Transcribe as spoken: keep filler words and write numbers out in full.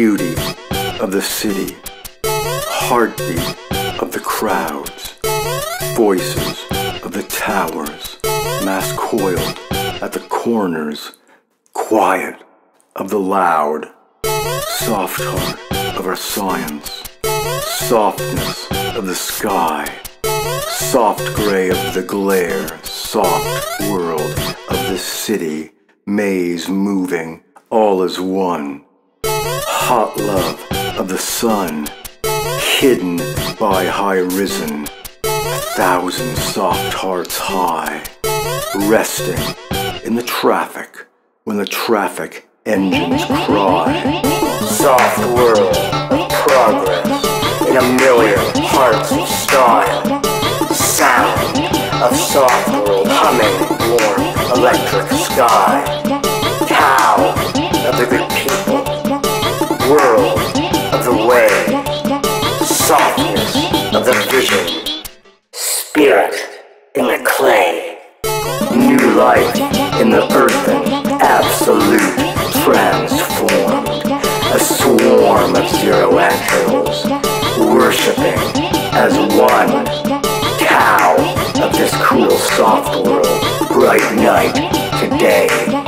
beauty of the city, heartbeat of the crowds, voices of the towers, mass coiled at the corners, quiet of the loud, soft heart of our science, softness of the sky, soft gray of the glare, soft world of the city, maze moving, all as one, hot love of the sun, hidden by high risen, a thousand soft hearts high, resting in the traffic when the traffic engines cry. Soft world of progress in a million hearts of style, sound of soft world humming warm electric sky, Tao of the good people, world of the way, softness of the vision, spirit in the clay, new life in the earthen, absolute transformed, a swarm of zero anthems, worshipping as one, Tao of this cool soft world, bright night today.